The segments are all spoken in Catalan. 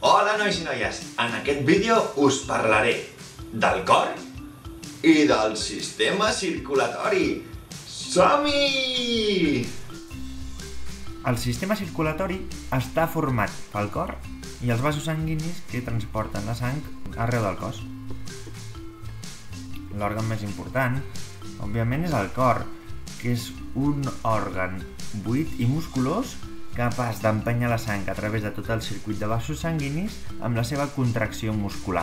Hola nois i noies, en aquest vídeo us parlaré del cor i del sistema circulatori. Som-hi! El sistema circulatori està format pel cor i els vasos sanguinis que transporten la sang arreu del cos. L'òrgan més important, òbviament, és el cor, que és un òrgan buit i musculós capaç d'empènyer la sang a través de tot el circuit de vasos sanguinis amb la seva contracció muscular.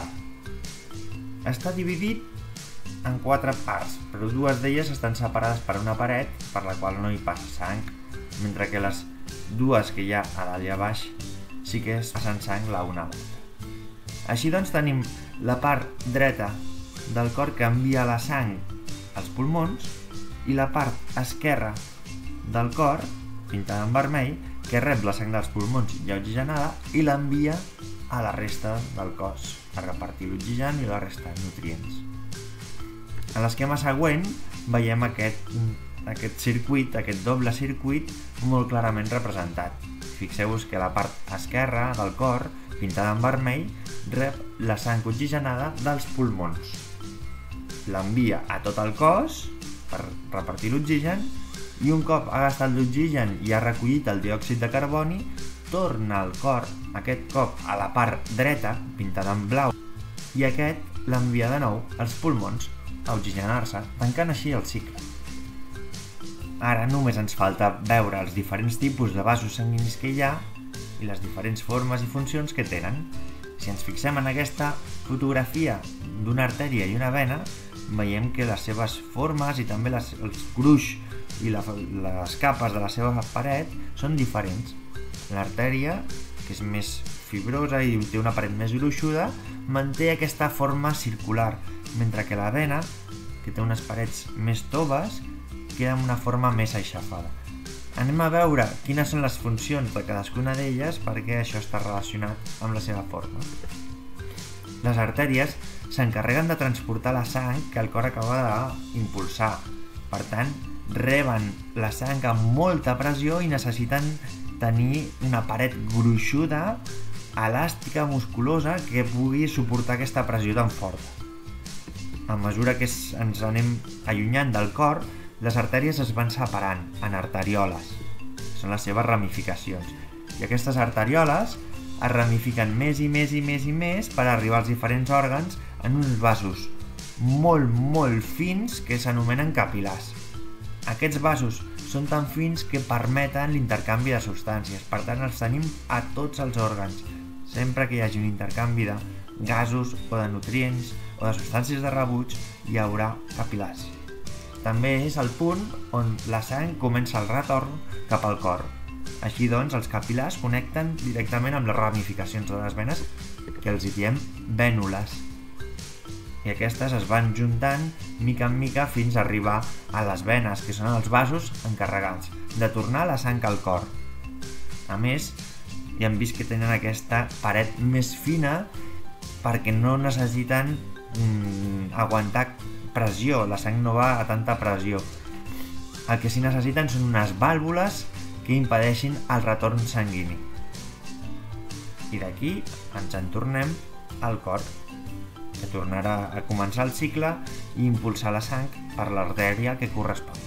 Està dividit en 4 parts, però 2 d'elles estan separades per una paret per la qual no hi passa sang, mentre que les 2 que hi ha a dalt i a baix sí que passen sang la una a l'altra. Així doncs tenim la part dreta del cor que envia la sang als pulmons i la part esquerra del cor, pintada en vermell, que rep la sang dels pulmons ja oxigenada i l'envia a la resta del cos per repartir l'oxigen i la resta de nutrients. En l'esquema següent veiem aquest circuit, aquest doble circuit molt clarament representat. Fixeu-vos que la part esquerra del cor, pintada en vermell, rep la sang oxigenada dels pulmons. L'envia a tot el cos per repartir l'oxigen i un cop ha gastat l'oxigen i ha recollit el diòxid de carboni, torna al cor, aquest cop a la part dreta, pintada en blau, i aquest l'envia de nou als pulmons a oxigenar-se, tancant així el cicle. Ara només ens falta veure els diferents tipus de vasos sanguinis que hi ha i les diferents formes i funcions que tenen. Si ens fixem en aquesta fotografia d'una artèria i una vena, veiem que les seves formes i també els gruix i les capes de la seva paret són diferents. L'artèria, que és més fibrosa i té una paret més gruixuda, manté aquesta forma circular, mentre que la vena, que té unes parets més toves, queda amb una forma més aixafada. Anem a veure quines són les funcions de cadascuna d'elles perquè això està relacionat amb la seva forma. Les artèries s'encarreguen de transportar la sang que el cor acaba d'impulsar. Per tant, reben la sang amb molta pressió i necessiten tenir una paret gruixuda, elàstica, musculosa, que pugui suportar aquesta pressió tan forta. A mesura que ens anem allunyant del cor, les artèries es van separant en arterioles. Són les seves ramificacions. I aquestes arterioles es ramifiquen més i més i més i més per arribar als diferents òrgans en uns vasos molt fins que s'anomenen capil·lars. Aquests vasos són tan fins que permeten l'intercanvi de substàncies, per tant els tenim a tots els òrgans. Sempre que hi hagi un intercanvi de gasos o de nutrients o de substàncies de rebuig hi haurà capil·lars. També és el punt on la sang comença el retorn cap al cor. Així doncs, els capil·lars connecten directament amb les ramificacions de les venes, que els hi diem vènules. I aquestes es van juntant mica en mica fins a arribar a les venes, que són els vasos encarregats de tornar la sang al cor. A més, ja hem vist que tenen aquesta paret més fina perquè no necessiten aguantar pressió, la sang no va a tanta pressió. El que sí necessiten són unes vàlvules que impedeixin el retorn sanguini. I d'aquí ens en tornem al cor, que tornarà a començar el cicle i impulsar la sang per l'artèria que correspon.